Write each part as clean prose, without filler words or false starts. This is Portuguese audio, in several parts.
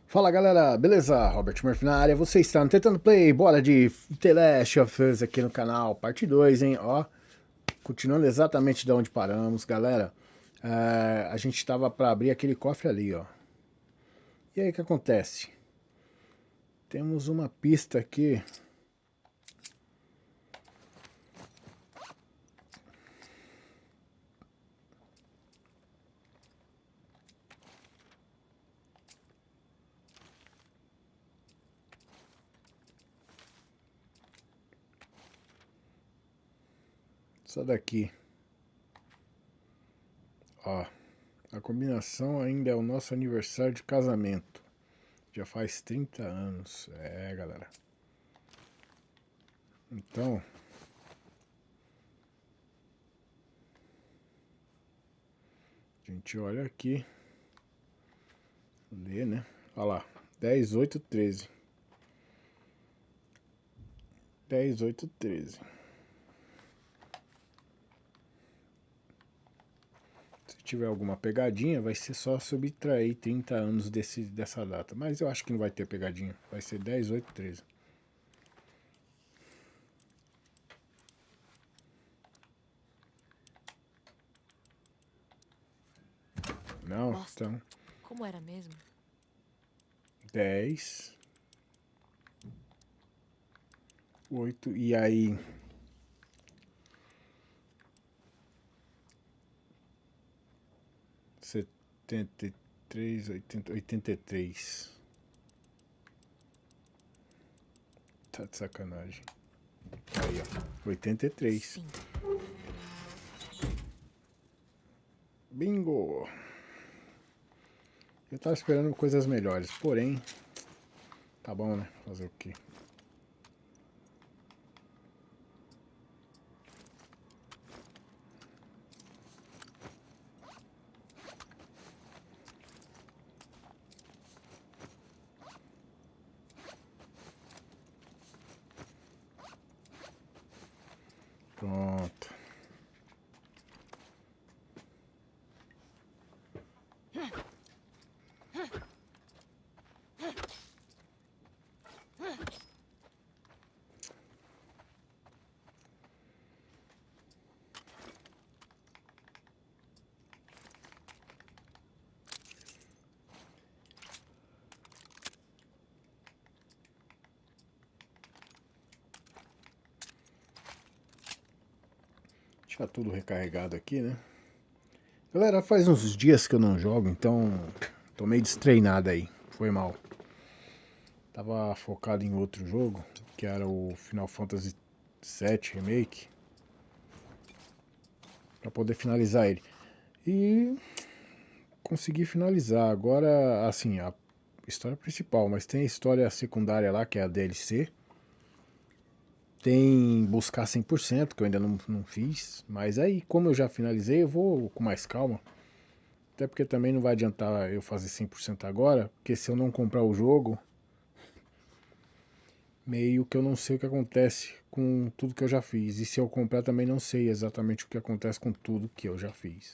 Fala galera, beleza? Robert Murphy na área, você está no Tentando Play, bora de The Last of Us aqui no canal, parte 2, hein? Ó, continuando exatamente de onde paramos, galera. A gente estava para abrir aquele cofre ali, ó. E aí o que acontece? Temos uma pista aqui. Só daqui. Ó, a combinação ainda é o nosso aniversário de casamento. Já faz 30 anos. É, galera. Então, a gente olha aqui. Lê, né? Olha lá. 10, 8, 13. 10, 8, 13. Se tiver alguma pegadinha, vai ser só subtrair 30 anos dessa data. Mas eu acho que não vai ter pegadinha. Vai ser 10, 8, 13. Não, Boston. então Como era mesmo? 10, 8 e aí 73, 80, 83. Tá de sacanagem. Aí, ó. 83. Sim. Bingo! Eu tava esperando coisas melhores, porém, tá bom, né? Fazer o quê? Pronto. Deixa tudo recarregado aqui, né? Galera, faz uns dias que eu não jogo, então tô meio destreinado aí. Foi mal. Tava focado em outro jogo, que era o Final Fantasy VII Remake, pra poder finalizar ele. E consegui finalizar. Agora, assim, a história principal, mas tem a história secundária lá, que é a DLC. Tem buscar 100%, que eu ainda não fiz. Mas aí, como eu já finalizei, eu vou com mais calma. Até porque também não vai adiantar eu fazer 100% agora, porque se eu não comprar o jogo, meio que eu não sei o que acontece com tudo que eu já fiz. E se eu comprar também não sei exatamente o que acontece com tudo que eu já fiz.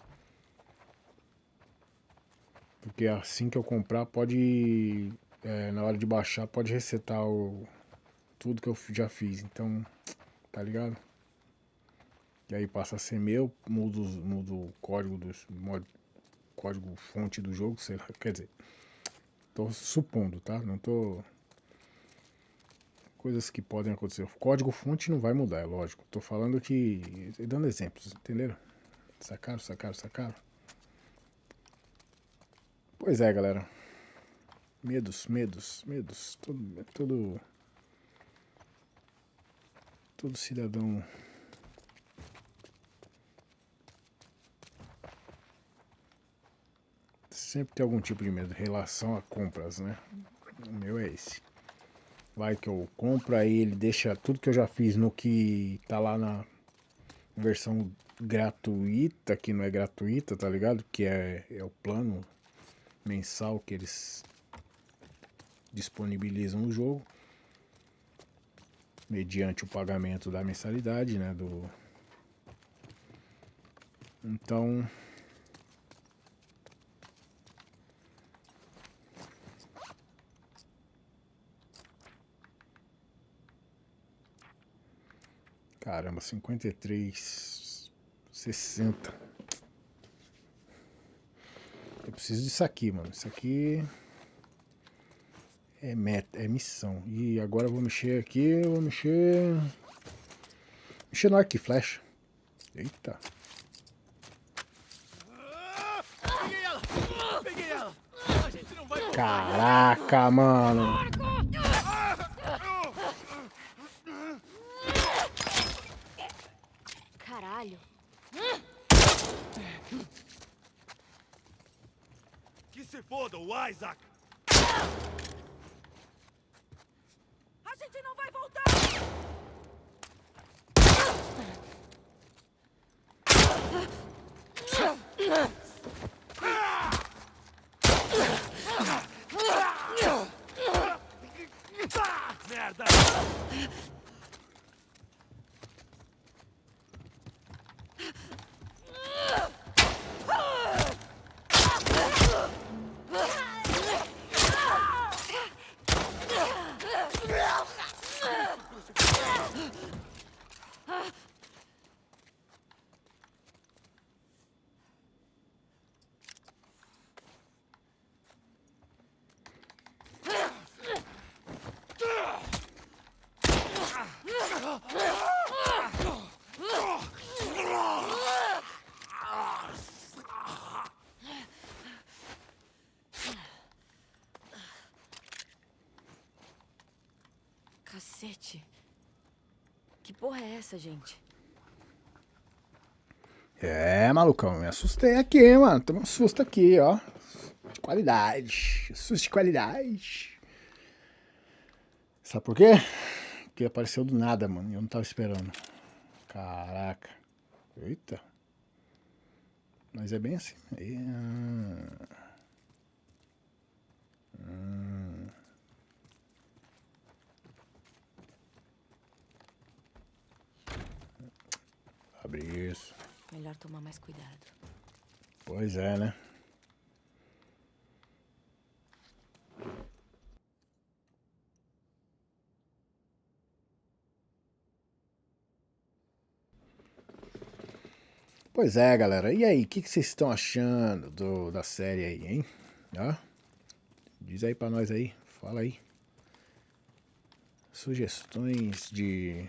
Porque assim que eu comprar, pode. Na hora de baixar, pode resetar tudo que eu já fiz. Então, tá ligado? E aí passa a ser meu, mudo o código código fonte do jogo, sei lá, quer dizer, tô supondo, tá? Não tô. Coisas que podem acontecer. O código fonte não vai mudar, é lógico. Tô falando que. Dando exemplos, entenderam? Sacaram, sacaram, sacaram? Pois é, galera. Medos, medos, medos. Todo cidadão sempre tem algum tipo de medo em relação a compras, né? O meu é esse. Vai que eu compro, aí ele deixa tudo que eu já fiz no que tá lá na versão gratuita, que não é gratuita, tá ligado? Que é o plano mensal que eles disponibilizam o jogo, mediante o pagamento da mensalidade, né? Então, Caramba, 53, 60. Eu preciso disso aqui, mano. Isso aqui é meta, é missão. E agora eu vou mexer aqui, eu vou mexer no arco e flecha. Eita. Peguei ela! A gente não vai voltar. Caraca, mano. Caralho. Que se foda o Isaac! A gente não vai voltar! Merda! Cacete. Que porra é essa, gente? É, malucão, me assustei aqui, hein, mano. Tomei um susto aqui, ó. De qualidade. Susto de qualidade. Sabe por quê? Porque apareceu do nada, mano. E eu não tava esperando. Caraca. Eita. Mas é bem assim. Abre isso. Melhor tomar mais cuidado. Pois é, né? Pois é, galera. E aí, o que vocês estão achando da série aí, hein? Ó, diz aí pra nós aí. Fala aí. Sugestões de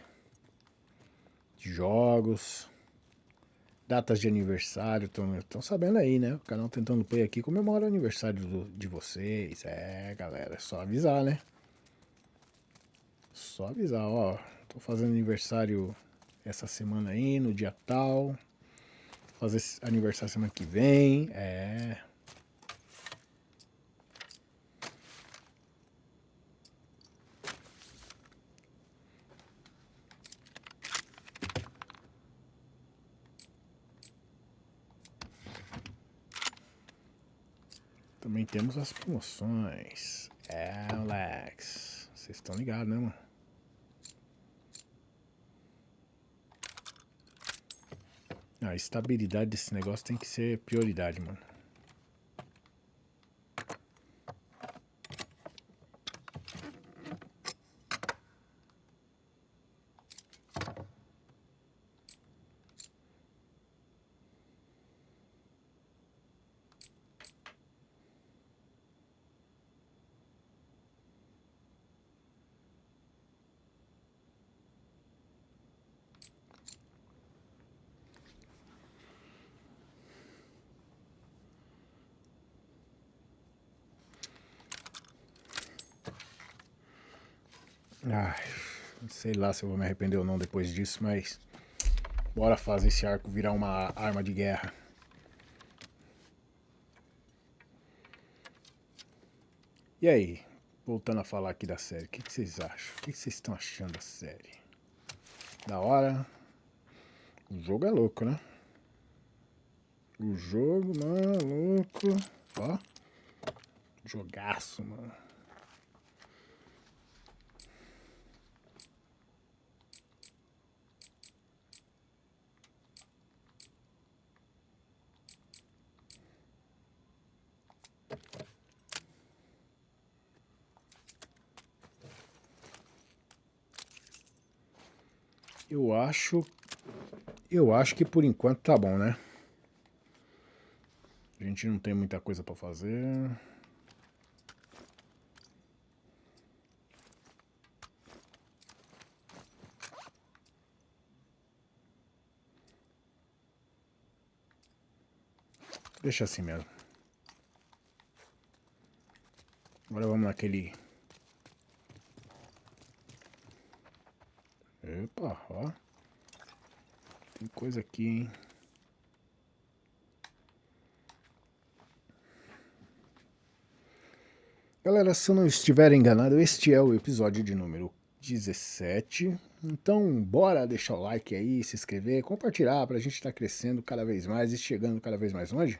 jogos. Datas de aniversário. Estão sabendo aí, né? O canal Tentando Play aqui comemora o aniversário de vocês. É, galera. É só avisar, né? Só avisar, ó. Tô fazendo aniversário essa semana aí, no dia tal. Fazer aniversário semana que vem. É. Também temos as promoções. Alex. Vocês estão ligados, né, mano? A estabilidade desse negócio tem que ser prioridade, mano. Ai, sei lá se eu vou me arrepender ou não depois disso, mas bora fazer esse arco virar uma arma de guerra. E aí, voltando a falar aqui da série, o que vocês acham? O que vocês estão achando da série? Da hora? O jogo é louco, né? O jogo, mano, louco. Ó, jogaço, mano. Eu acho que por enquanto tá bom, né? A gente não tem muita coisa pra fazer. Deixa assim mesmo. Agora vamos naquele... Epa, ó. Tem coisa aqui, hein? Galera, se eu não estiver enganado, este é o episódio de número 17. Então, bora deixar o like aí, se inscrever, compartilhar pra gente estar crescendo cada vez mais e chegando cada vez mais longe.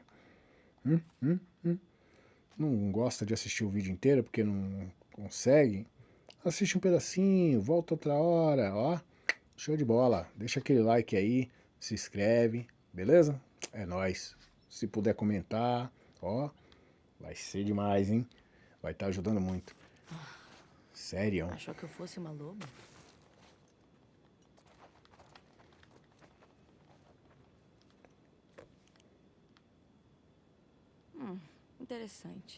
Não gosta de assistir o vídeo inteiro porque não consegue? Assiste um pedacinho, volta outra hora, ó. Show de bola. Deixa aquele like aí, se inscreve, beleza? É nóis. Se puder comentar, ó, vai ser demais, hein? Vai estar ajudando muito. Sério. Achou que eu fosse uma loba? Interessante.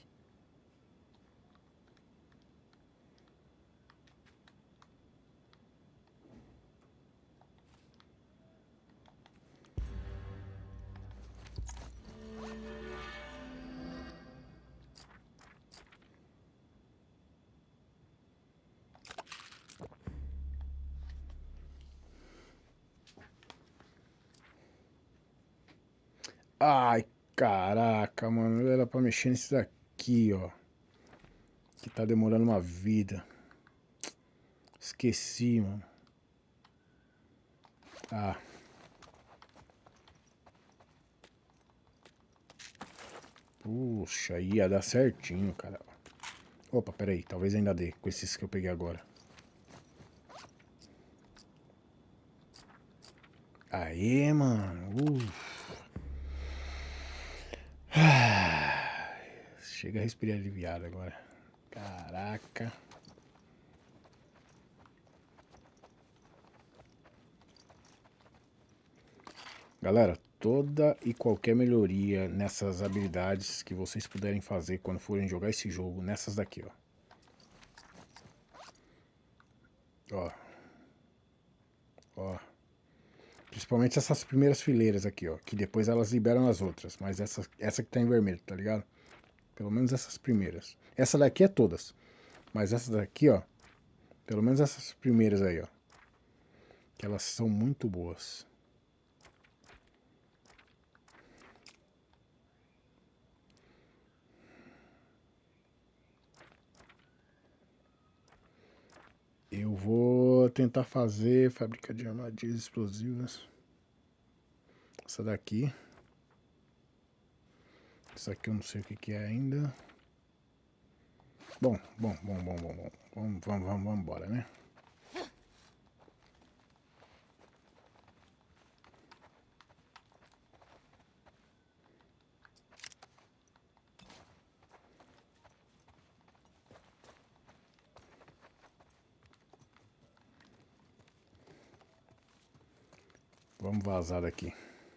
Ai, caraca, mano. Era pra mexer nesse daqui, ó. Que tá demorando uma vida. Esqueci, mano. Ah. Puxa, ia dar certinho, cara. Opa, peraí. Talvez ainda dê com esses que eu peguei agora. Aê, mano. Chega a respirar aliviado agora. Caraca. Galera, toda e qualquer melhoria nessas habilidades que vocês puderem fazer quando forem jogar esse jogo, nessas daqui, ó. Ó. Ó. Principalmente essas primeiras fileiras aqui, ó. Que depois elas liberam as outras. Mas essa que tá em vermelho, tá ligado? Pelo menos essas primeiras. Essa daqui é todas. Mas essa daqui, ó. Pelo menos essas primeiras aí, ó. Que elas são muito boas. Eu vou tentar fazer fábrica de armadilhas explosivas. Essa daqui. Essa aqui eu não sei o que é ainda. Bom. Vamos embora, né? Vamos vazar daqui.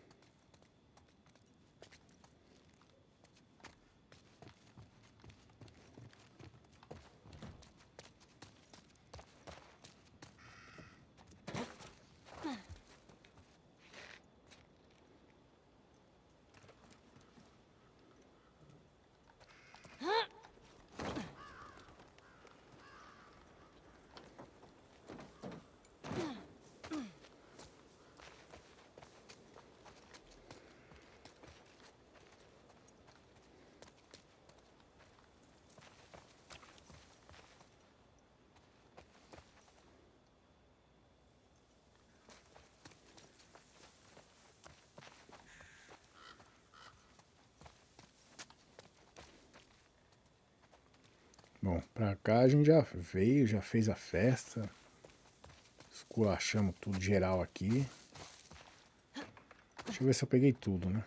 Bom, pra cá a gente já veio, já fez a festa. Esculachamos tudo geral aqui. Deixa eu ver se eu peguei tudo, né?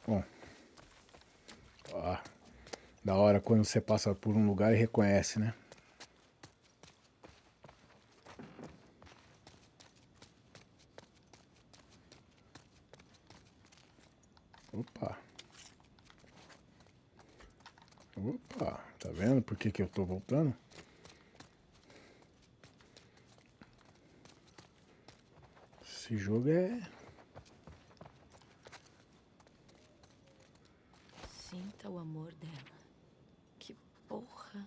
Bom, ó, da hora quando você passa por um lugar e reconhece, né? Opa. Opa, tá vendo por que eu tô voltando? Esse jogo é... Sinta o amor dela. Que porra.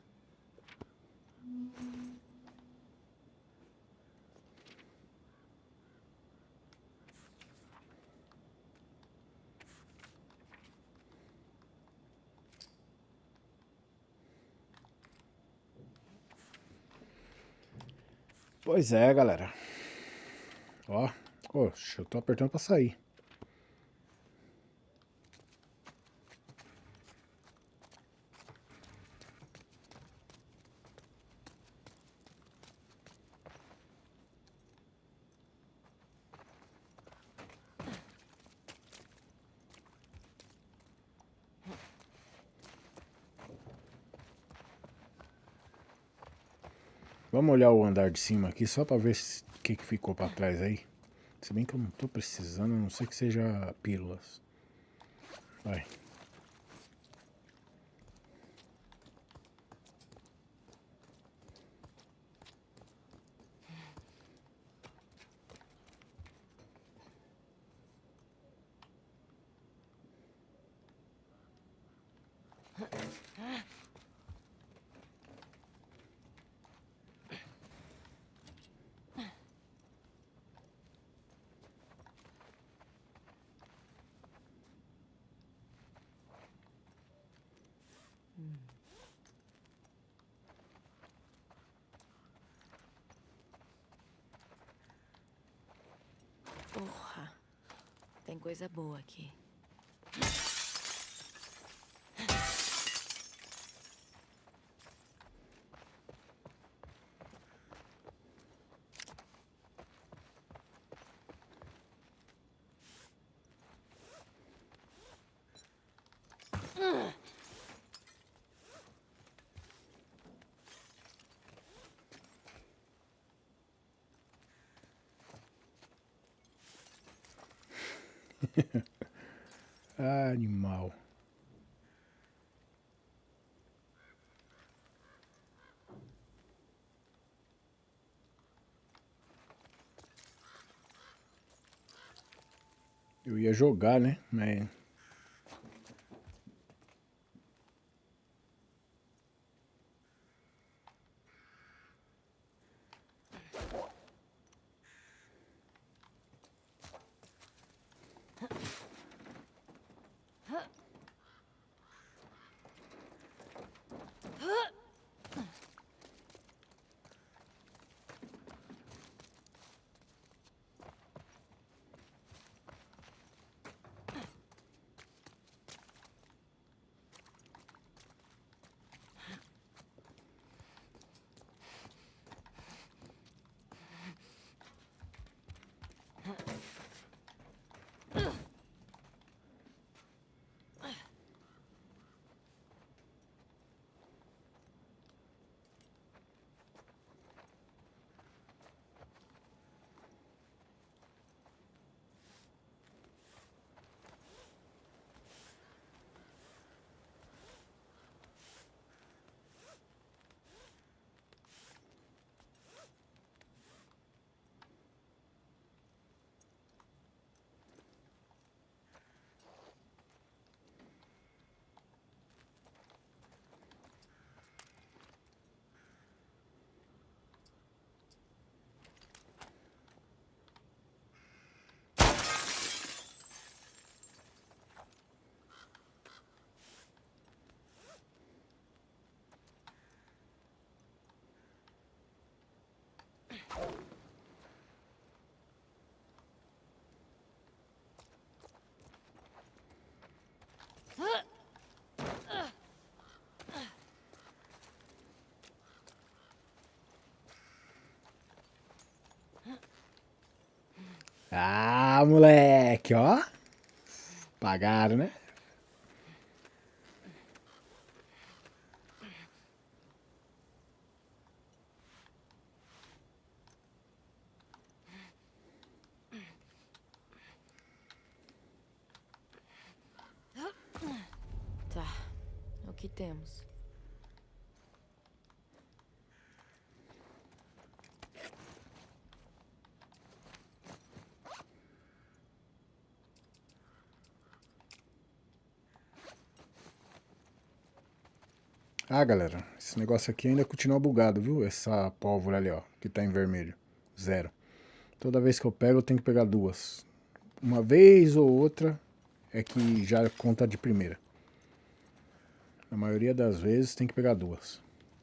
Pois é, galera. Ó, oxe, eu tô apertando pra sair. Vamos olhar o andar de cima aqui só pra ver o que ficou pra trás aí. Se bem que eu não tô precisando, a não ser que seja pílulas. Vai. Porra. Tem coisa boa aqui. Animal. Eu ia jogar, né? Mas... Ah, moleque, ó. Pagaram, né? que temos? Ah, galera, esse negócio aqui ainda continua bugado, viu? Essa pólvora ali, ó, que tá em vermelho. 0. Toda vez que eu pego, eu tenho que pegar 2. Uma vez ou outra é que já conta de primeira. Na maioria das vezes tem que pegar 2.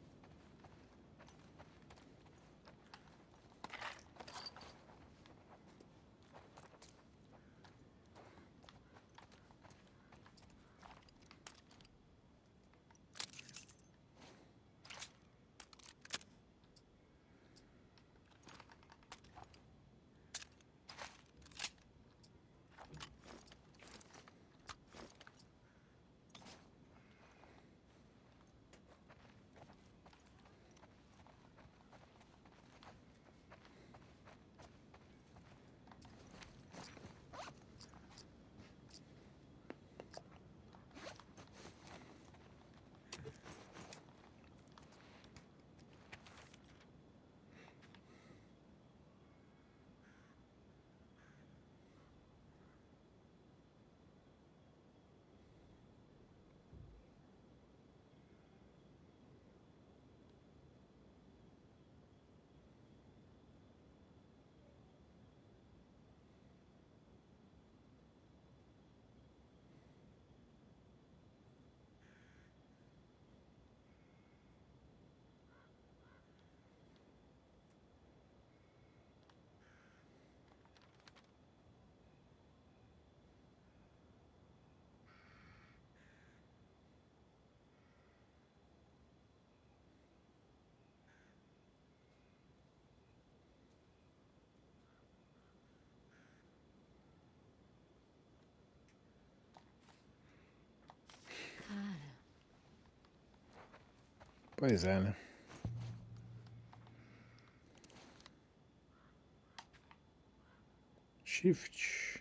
Cara, Pois é, né? Shift.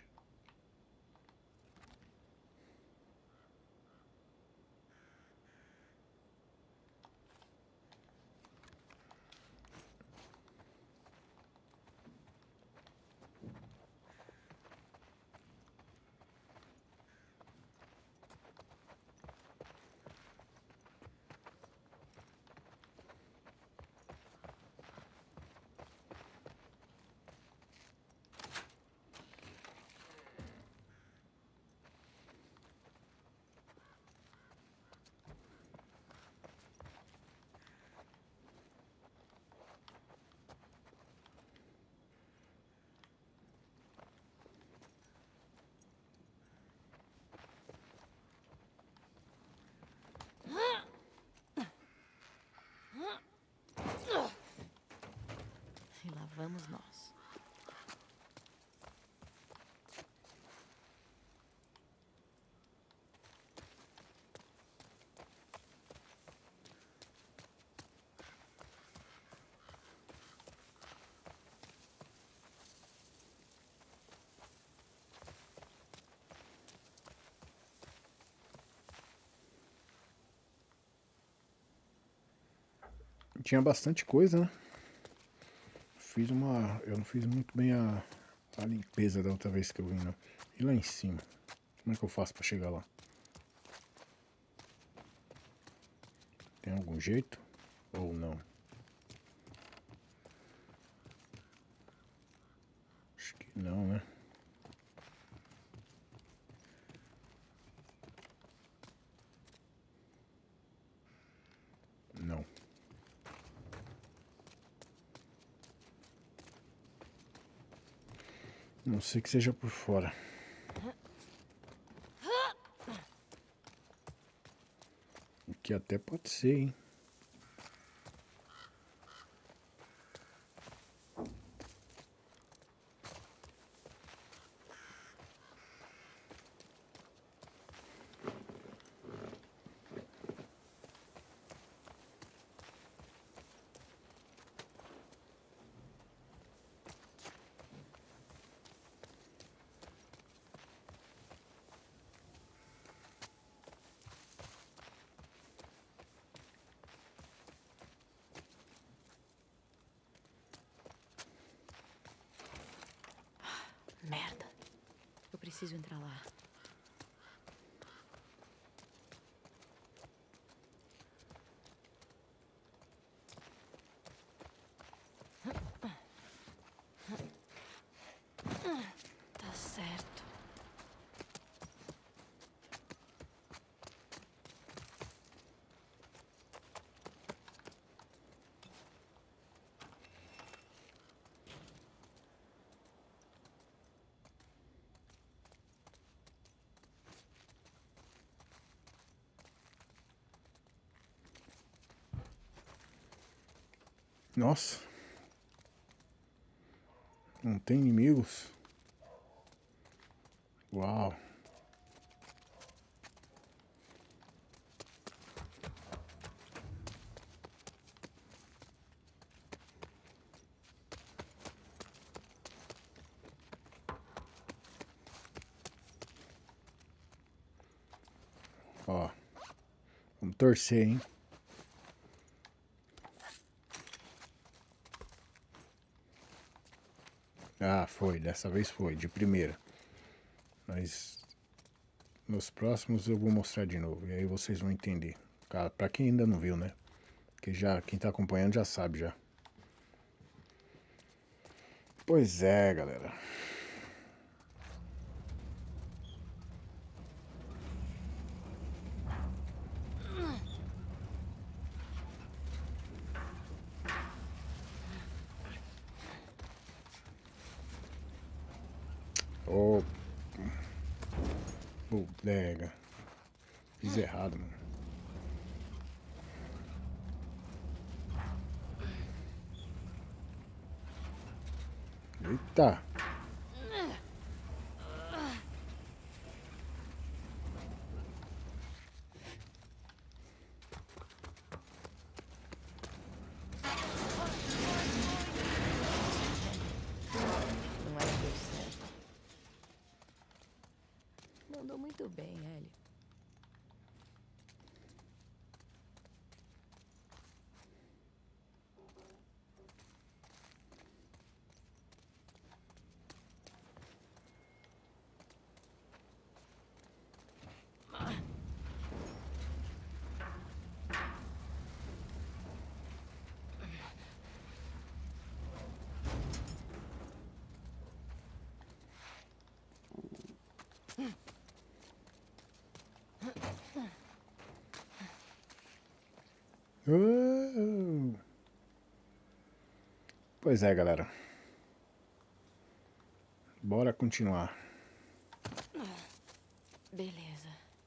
e lá vamos nós. Tinha bastante coisa, né? Eu não fiz muito bem a limpeza da outra vez que eu vim, não. E lá em cima? Como é que eu faço pra chegar lá? Tem algum jeito? Ou não? Acho que não, né? Não. Não sei que seja por fora. O que até pode ser, hein? Merda. Eu preciso entrar lá. Tá certo. Nossa. Não tem inimigos? Uau. Ó. Vamos torcer, hein? Ah, foi. Dessa vez foi. De primeira. Mas nos próximos eu vou mostrar de novo. E aí vocês vão entender. Pra quem ainda não viu, né? Que já, quem tá acompanhando já sabe já. Pois é, galera. Ô, bodega. Fiz errado, mano. Eita. Não era deu certo. Mandou muito bem, Ellie. Oh. Pois é, galera. Bora continuar. Beleza.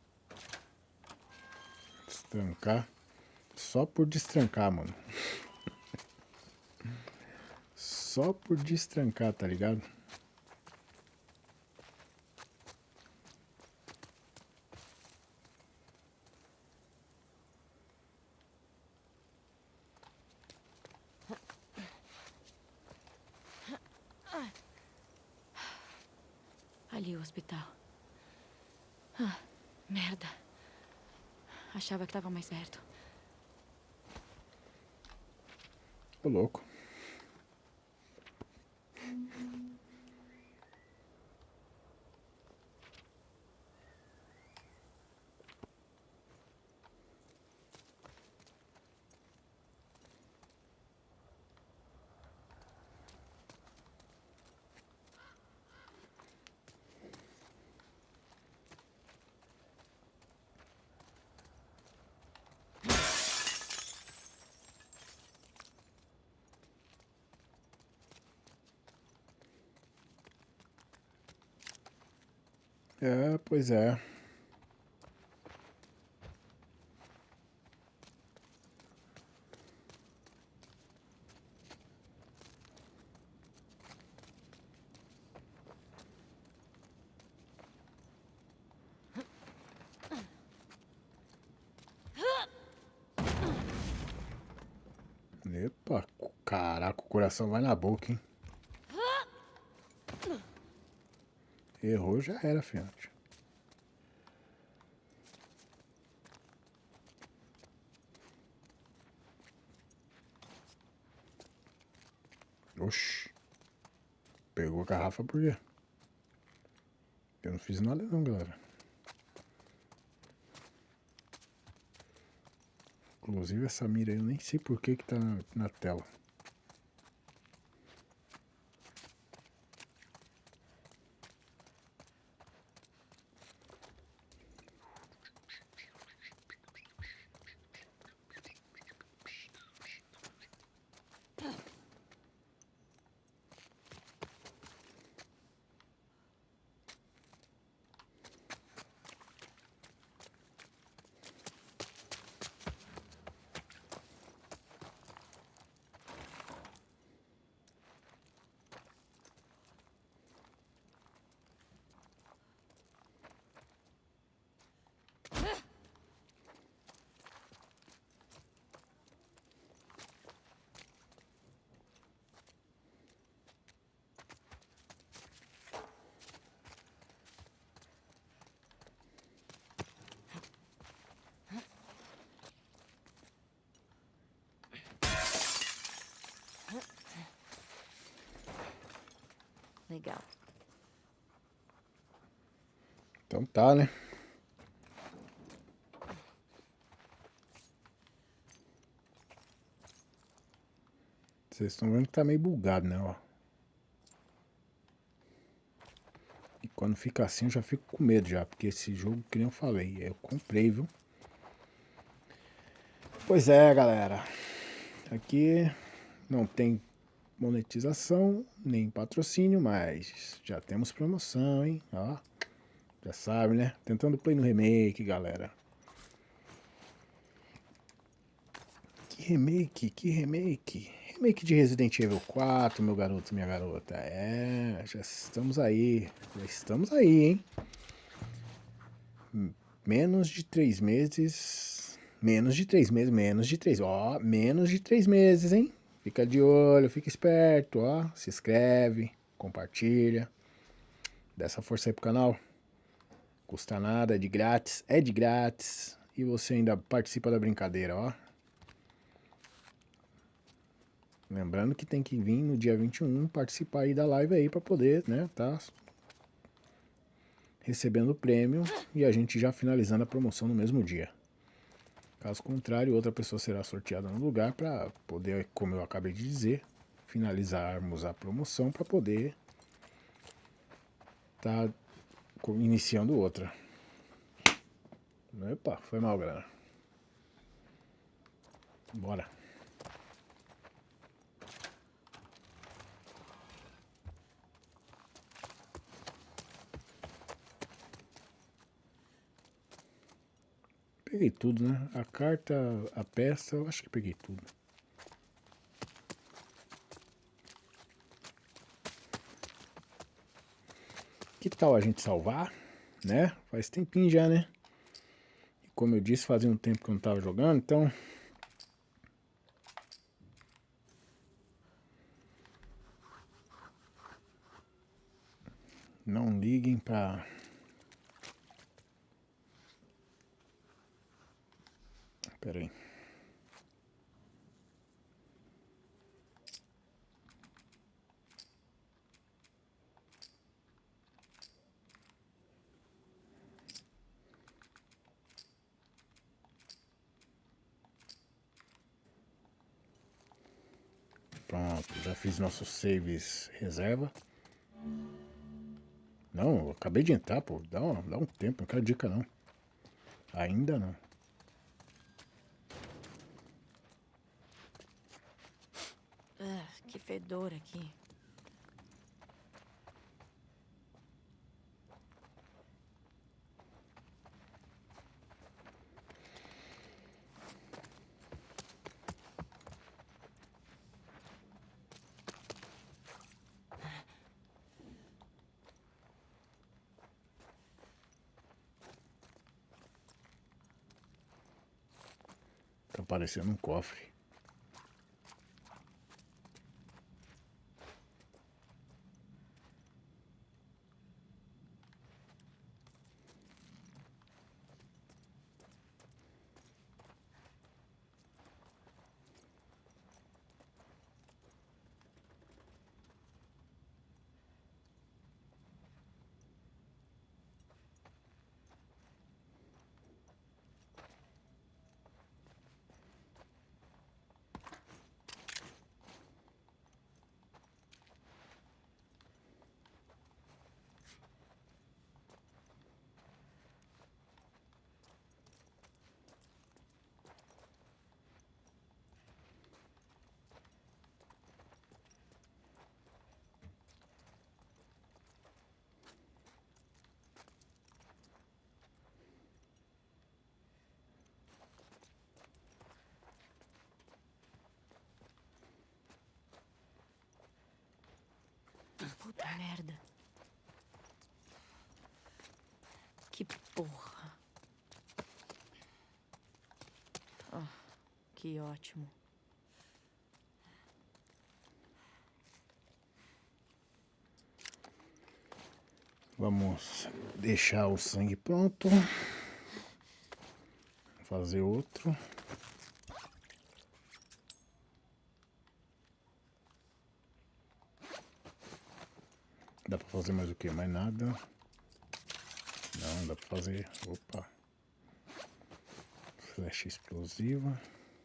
Destrancar. Só por destrancar, mano. Só por destrancar, tá ligado? Ali o hospital. Ah, merda. Achava que tava mais perto. Ô, louco. É, pois é. Epa, caraca, o coração vai na boca, hein? Errou, já era, fiante. Oxi. Pegou a garrafa por quê? Eu não fiz nada não, galera. Inclusive essa mira aí, eu nem sei por que tá na tela. Legal. Então tá, né? Vocês estão vendo que tá meio bugado, né? Ó. E quando fica assim eu já fico com medo já, porque esse jogo, que nem eu falei, eu comprei, viu? Pois é, galera. Aqui não tem monetização, nem patrocínio, mas já temos promoção, hein? Ó, já sabe, né? Tentando play no remake, galera. Que remake, que remake. Remake de Resident Evil 4, meu garoto, minha garota. É, já estamos aí. Já estamos aí, hein? Menos de 3 meses. Menos de 3 meses, menos de 3. Ó, menos de 3 meses, hein? Fica de olho, fica esperto, ó. Se inscreve, compartilha. Dá essa força aí pro canal. Custa nada, é de grátis. É de grátis. E você ainda participa da brincadeira, ó. Lembrando que tem que vir no dia 21 participar aí da live aí pra poder, né, tá recebendo o prêmio e a gente já finalizando a promoção no mesmo dia. Caso contrário, outra pessoa será sorteada no lugar para poder, como eu acabei de dizer, finalizarmos a promoção para poder tá iniciando outra. Opa, foi mal, galera. Bora. Peguei tudo, né? A carta, a peça, eu acho que peguei tudo. Que tal a gente salvar, né? Faz tempinho já, né? E como eu disse, fazia um tempo que eu não tava jogando, então... Não liguem pra... Pera aí. Pronto, já fiz nossos saves reserva. Não, eu acabei de entrar, pô. Dá um tempo, não quero dica não. Ainda não. Que fedor aqui. Tá parecendo um cofre. Merda. Que porra. Ah, que ótimo. Vamos deixar o sangue pronto. Fazer outro. Dá pra fazer mais o que? Mais nada. Não, dá pra fazer. Opa. Flecha explosiva.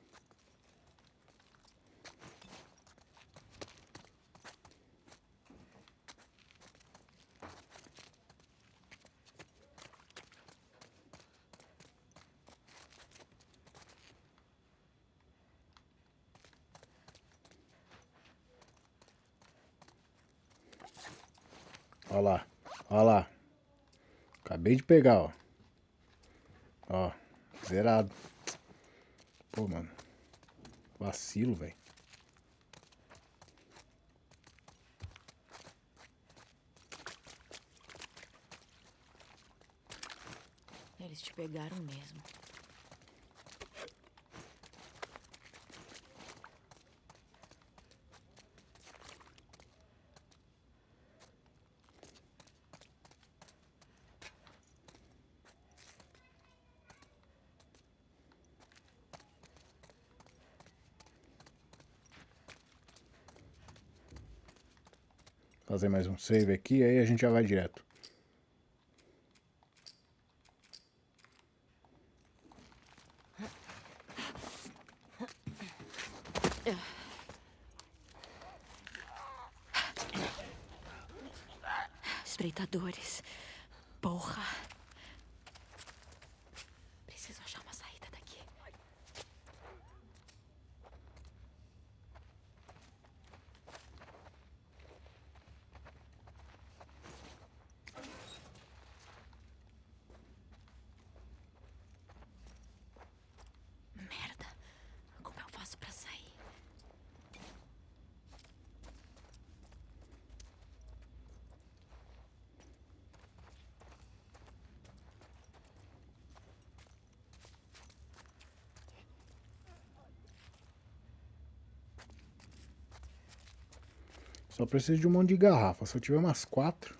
Olha lá, olha lá. Acabei de pegar, ó. Ó, zerado. Pô, mano. Vacilo, velho. Eles te pegaram mesmo. Fazer mais um save aqui, aí a gente já vai direto. Espreitadores. Porra. Preciso achar uma saída daqui. Merda. Como eu faço pra sair? Só preciso de um monte de garrafa. Se eu tiver umas 4.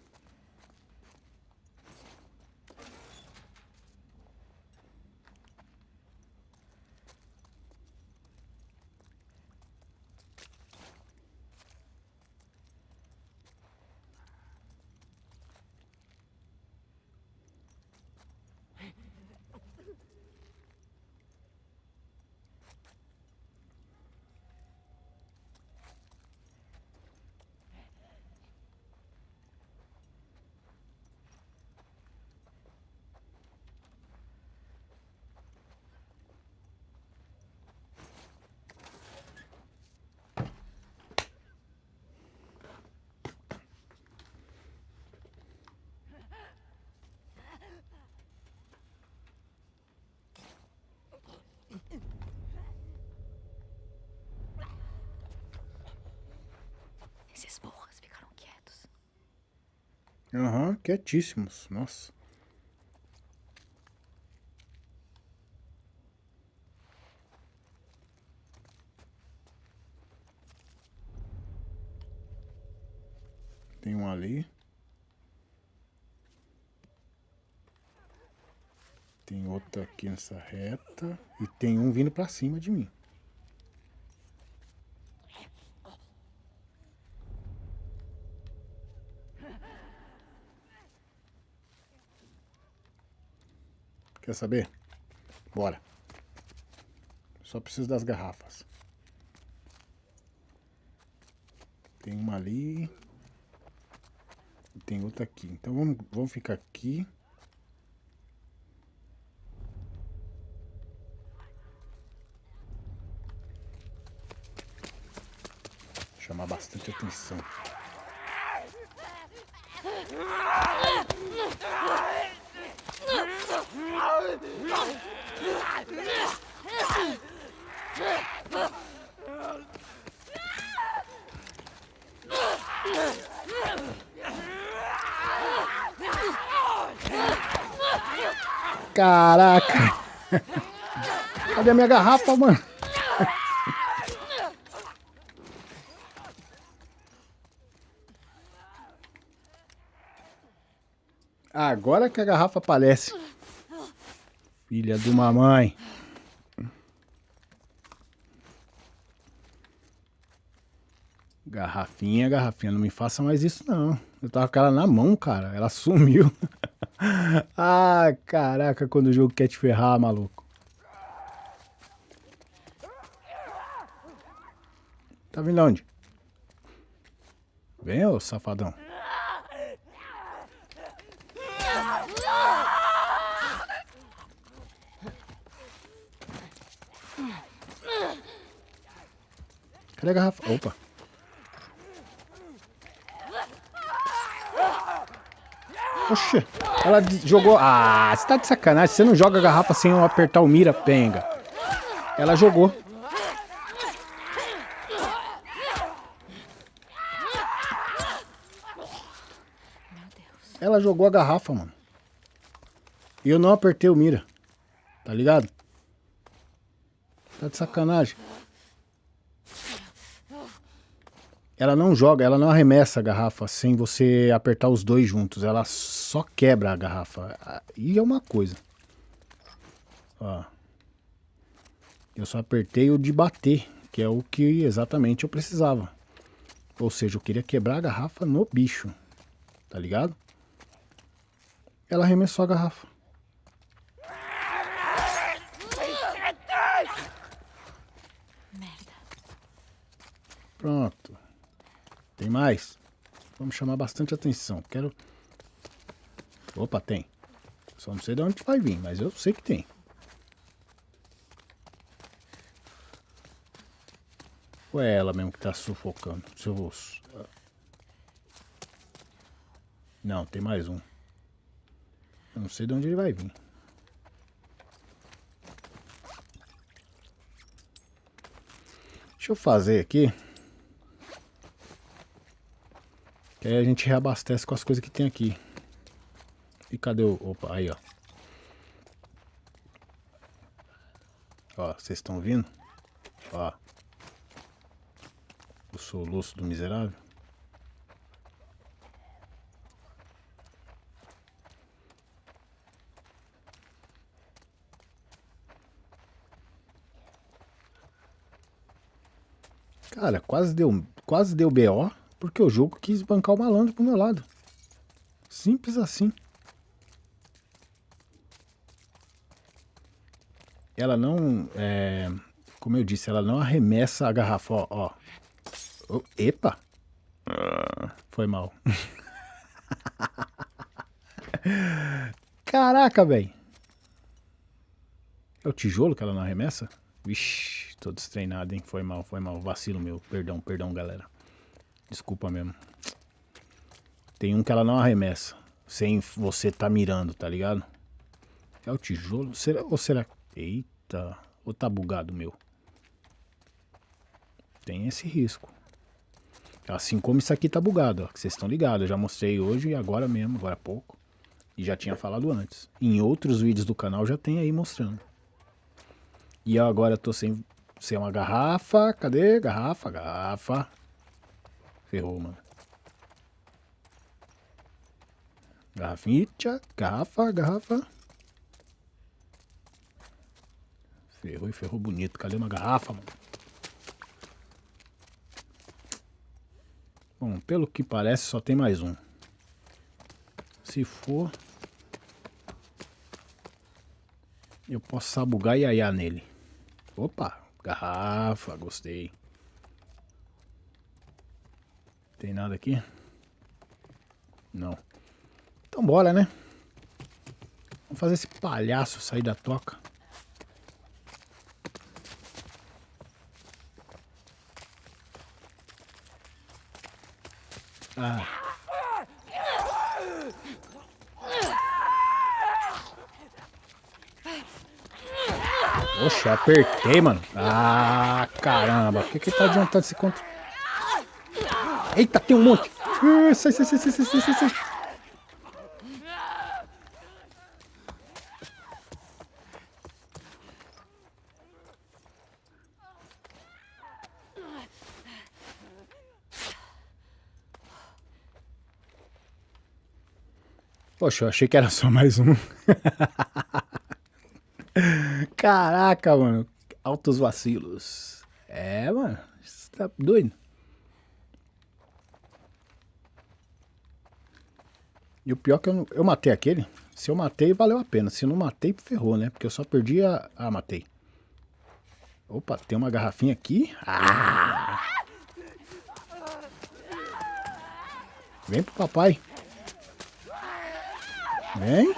Esses porras ficaram quietos. Aham, quietíssimos. Nossa. Tem um ali. Tem outro aqui nessa reta. E tem um vindo pra cima de mim. Quer saber? Bora. Só preciso das garrafas. Tem uma ali. E tem outra aqui. Então vamos ficar aqui. Chamar bastante atenção. Caraca. Cadê a minha garrafa, mano? Agora que a garrafa aparece. Filha de uma mãe. Garrafinha, garrafinha, não me faça mais isso não. Eu tava com ela na mão, cara. Ela sumiu. Ah, caraca, quando o jogo quer te ferrar, maluco. Tá vindo onde? Vem, ô safadão. Cadê a garrafa? Opa. Oxe, ela jogou... Ah, você tá de sacanagem. Você não joga a garrafa sem eu apertar o mira, penga. Ela jogou. Ela jogou a garrafa, mano. E eu não apertei o mira. Tá ligado? Tá de sacanagem. Ela não joga, ela não arremessa a garrafa sem você apertar os dois juntos. Ela só quebra a garrafa. E é uma coisa. Ó. Eu só apertei o de bater, que é o que exatamente eu precisava. Ou seja, eu queria quebrar a garrafa no bicho. Tá ligado? Ela arremessou a garrafa. Pronto. Tem mais? Vamos chamar bastante atenção. Quero... Opa, tem. Só não sei de onde vai vir, mas eu sei que tem. Ou é ela mesmo que tá sufocando? Se eu vou... Não, tem mais um. Eu não sei de onde ele vai vir. Deixa eu fazer aqui. Que aí a gente reabastece com as coisas que tem aqui. E cadê o... Opa, aí ó. Ó, vocês estão ouvindo? Ó. O soluço do miserável. Cara, quase deu BO, porque o jogo quis bancar o malandro pro meu lado. Simples assim. Ela não, como eu disse, ela não arremessa a garrafa, ó. Oh, epa! Foi mal. Caraca, velho. É o tijolo que ela não arremessa? Vixe, tô destreinado, hein? Foi mal, vacilo meu. Perdão, galera. Desculpa mesmo. Tem um que ela não arremessa, sem você tá mirando, tá ligado? É o tijolo? Ou será... Eita, ou tá bugado meu? Tem esse risco. Assim como isso aqui tá bugado, ó, que vocês estão ligados. Eu já mostrei hoje, agora mesmo, agora há pouco. E já tinha falado antes. Em outros vídeos do canal já tem aí mostrando. E eu agora tô sem uma garrafa. Cadê? Garrafa. Ferrou, mano. Garrafinha, garrafa. Ferrou bonito. Cadê uma garrafa, mano? Bom, pelo que parece só tem mais um. Se for, eu posso sabugar e aiar nele. Opa, garrafa, gostei. Tem nada aqui? Não. Então bora, né? Vamos fazer esse palhaço sair da toca. Ah. Poxa, apertei, mano. Ah, caramba. Por que tá adiantando esse contra? Eita, tem um monte. Sai. Poxa, eu achei que era só mais um. Caraca, mano. Altos vacilos. É, mano. Você tá doido? E o pior é que eu matei aquele. Se eu matei, valeu a pena. Se eu não matei, ferrou, né? Porque eu só perdi a... Ah, matei. Opa, tem uma garrafinha aqui. Ah! Vem pro papai. Vem.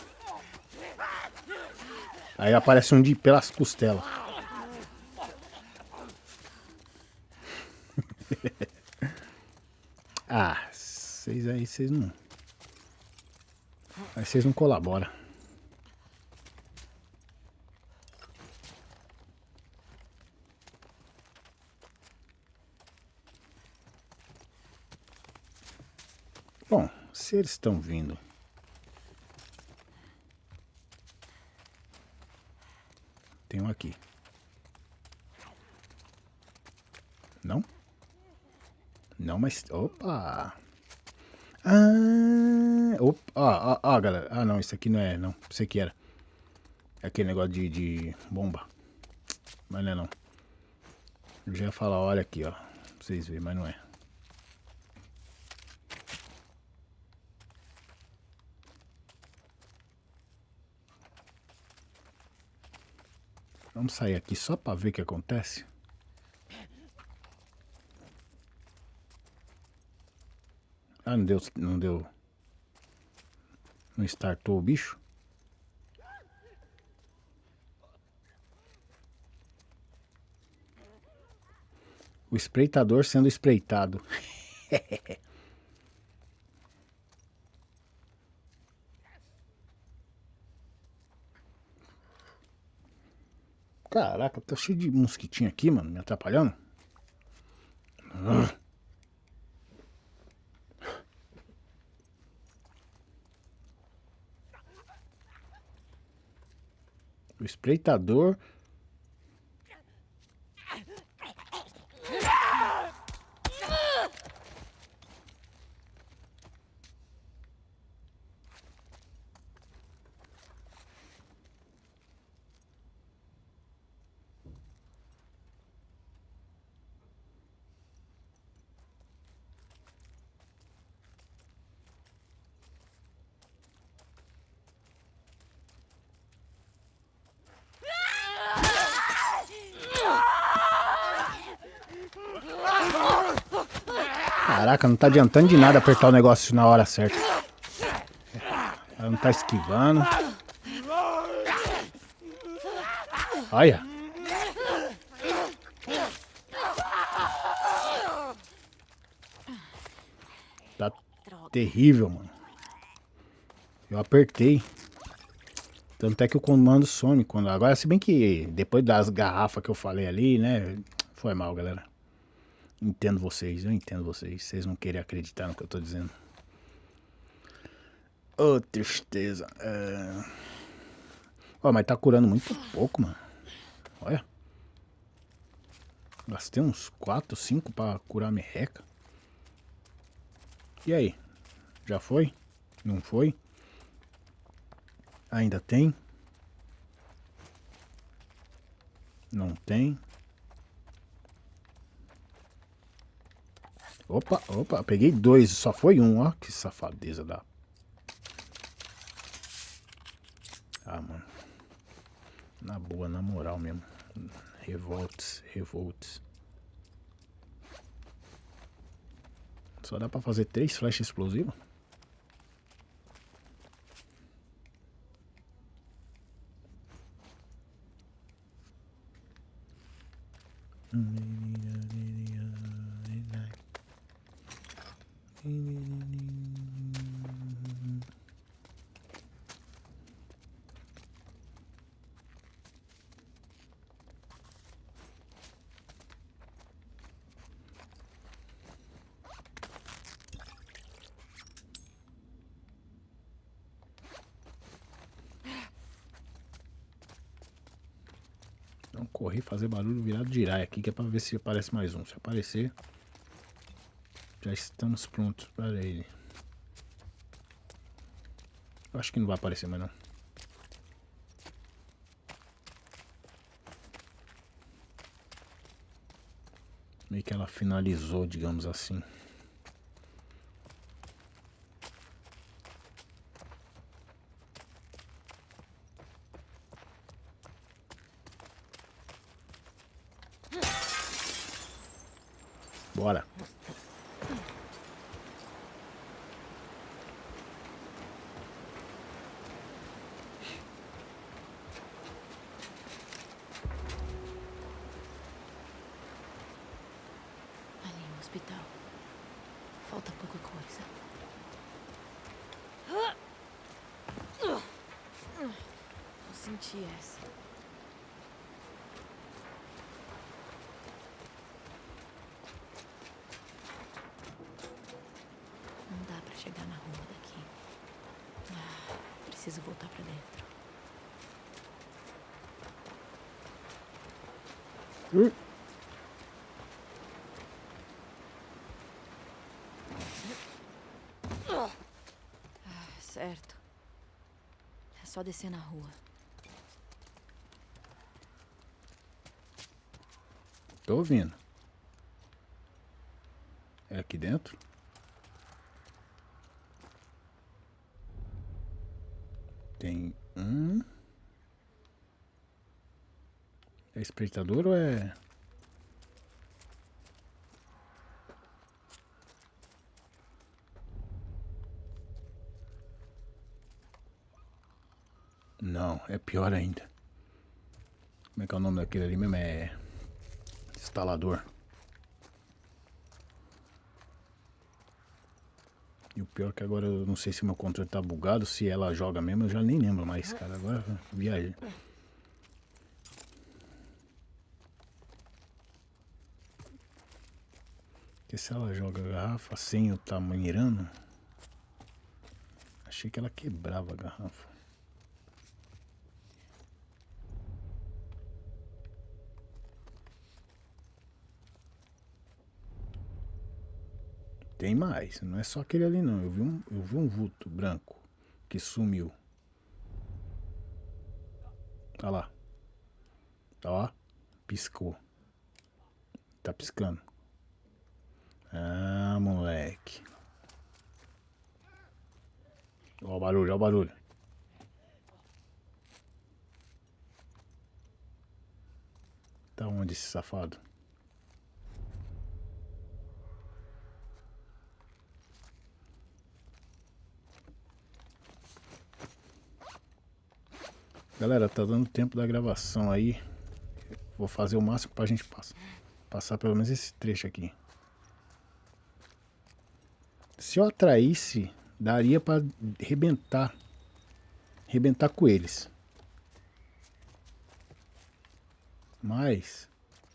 Aí aparece um de pelas costelas. Ah, vocês aí, vocês não... Aí vocês não colaboram. Bom, se eles estão vindo... Tem um aqui. Não? Não, mas... Opa! Ah, opa, galera. Ah, não, isso aqui não é, não. Isso aqui era. É aquele negócio de bomba. Mas não é, não. Eu já ia falar, olha aqui, ó. Pra vocês verem, mas não é. Vamos sair aqui só pra ver o que acontece. Ah, não deu, não deu. Não startou o bicho. O espreitador sendo espreitado. Caraca, tá cheio de mosquitinho aqui, mano, me atrapalhando. O espreitador. Caraca, não tá adiantando de nada apertar o negócio na hora certa. Ela não tá esquivando. Olha. Tá terrível, mano. Eu apertei. Tanto é que o comando some quando... Agora, se bem que depois das garrafas que eu falei ali, né? Foi mal, galera. Entendo vocês, eu entendo vocês. Vocês não querem acreditar no que eu tô dizendo. Ô, tristeza. Ó, mas tá curando muito pouco, mano. Olha. Gastei uns 4, 5 pra curar merreca. E aí? Já foi? Não foi? Ainda tem? Não tem? Opa, peguei 2, só foi um, ó. Que safadeza da... Ah, mano. Na boa, na moral mesmo. Revolts. Só dá pra fazer 3 flechas explosivas? Então correr, fazer barulho virado de iraia aqui, que é pra ver se aparece mais um. Se aparecer, já estamos prontos para ele. Eu acho que não vai aparecer mais não. Meio que ela finalizou, digamos assim. Bora. Ali no hospital. Falta pouca coisa. Eu senti essa. Não dá pra chegar na rua daqui. Preciso voltar pra dentro. Certo. É só descer na rua. Tô ouvindo. É aqui dentro? Tem um. É espreitador ou é... Não, é pior ainda. Como é que é o nome daquele ali mesmo? É... instalador. E o pior é que agora eu não sei se meu controle tá bugado, se ela joga mesmo, eu já nem lembro mais, cara. Agora viajei. Porque se ela joga a garrafa sem eu tá mirando, achei que ela quebrava a garrafa. Tem mais, não é só aquele ali não. Eu vi um vulto branco que sumiu. Tá lá. Tá lá. Piscou. Tá piscando. Ah, moleque. Ó o barulho, ó o barulho. Tá onde esse safado? Galera, tá dando tempo da gravação aí. Vou fazer o máximo pra gente passar pelo menos esse trecho aqui. Se eu atraísse, daria pra arrebentar com eles. Mas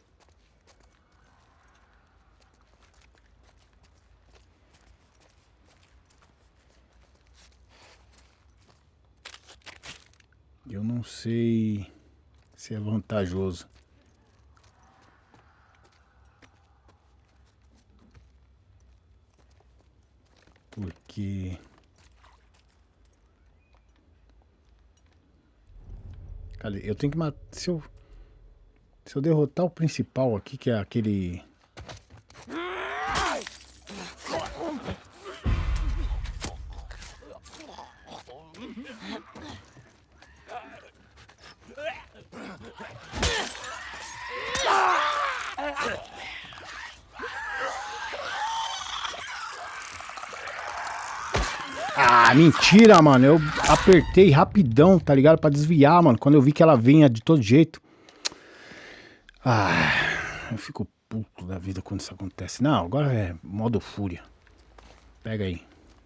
eu não sei se é vantajoso. Porque... cadê? Eu tenho que matar... Se eu derrotar o principal aqui, que é aquele... Ah, mentira, mano. Eu apertei rapidão, tá ligado? Pra desviar, mano. Quando eu vi que ela vinha de todo jeito. Ah, eu fico puto da vida quando isso acontece. Não, agora é modo fúria. Pega aí.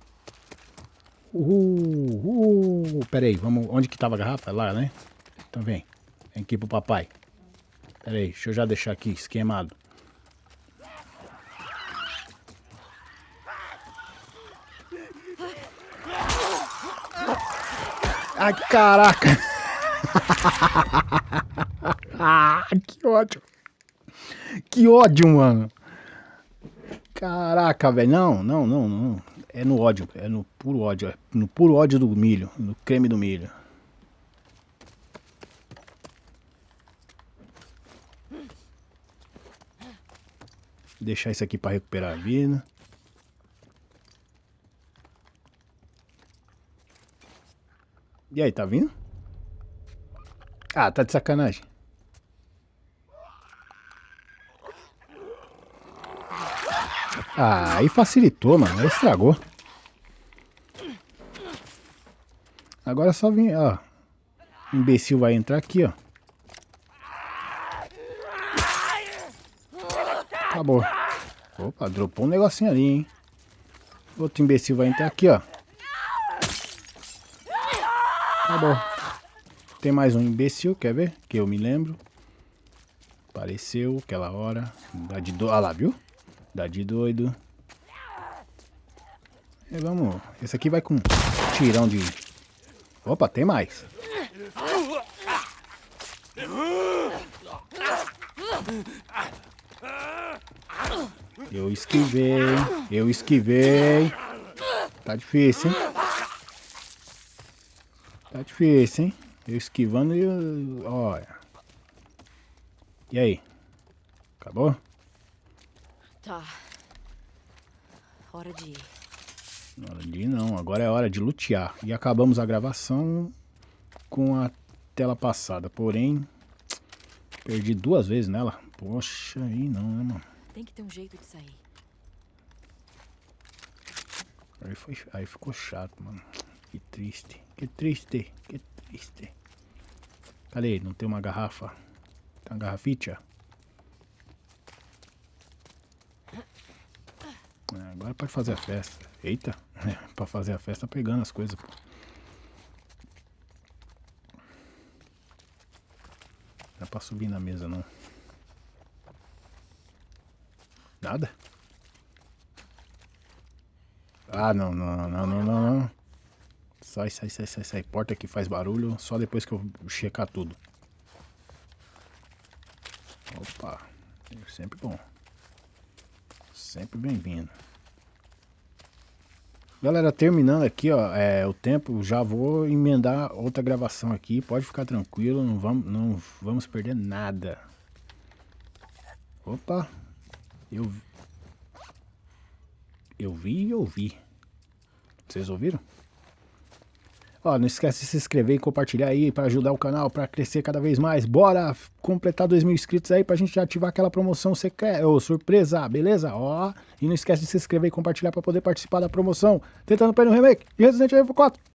Pera aí, vamos... onde que tava a garrafa? Lá, né? Então vem. Vem aqui pro papai. Pera aí, deixa eu já deixar aqui esquemado. Ai, caraca. Ah, que ódio. Que ódio, mano. Caraca, velho. Não. É no ódio, é no puro ódio. É no puro ódio do milho, no creme do milho. Deixar isso aqui para recuperar a vida. E aí, tá vindo? Ah, tá de sacanagem. Ah, aí facilitou, mano. Aí estragou. Agora é só vir, ó. O imbecil vai entrar aqui, ó. Acabou. Opa, dropou um negocinho ali, hein. Outro imbecil vai entrar aqui, ó. Acabou. Tem mais um imbecil, quer ver? Que eu me lembro. Apareceu aquela hora. Dá de doido. Ah lá, viu? Dá de doido. E vamos. Esse aqui vai com tirão de... Opa, tem mais. Eu esquivei. Eu esquivei. Tá difícil, hein? Tá difícil, hein? Eu esquivando e... Olha. E aí? Acabou? Tá. Hora de ir. Hora de ir não, agora é hora de lutear. E acabamos a gravação com a tela passada. Porém, perdi 2 vezes nela. Poxa, aí não, né, mano? Tem que ter um jeito de sair. Aí ficou chato, mano. Que triste, que triste, que triste. Cadê? Não tem uma garrafa? Tem uma garrafita? Agora pode fazer a festa. Eita, pra fazer a festa pegando as coisas, pô. Não é pra subir na mesa, não. Nada? Ah, não, não, não, não, não, não. Sai, sai, sai, sai, sai. Porta que faz barulho só depois que eu checar tudo. Opa, sempre bom. Sempre bem-vindo. Galera, terminando aqui, ó, o tempo, já vou emendar outra gravação aqui. Pode ficar tranquilo, não vamos perder nada. Opa, eu vi e ouvi. Vocês ouviram? Ó, não esquece de se inscrever e compartilhar aí para ajudar o canal para crescer cada vez mais. Bora completar 2.000 inscritos aí pra gente ativar aquela promoção secreta, ou surpresa, beleza? Ó, e não esquece de se inscrever e compartilhar para poder participar da promoção Tentando Play no Remake de Resident Evil 4.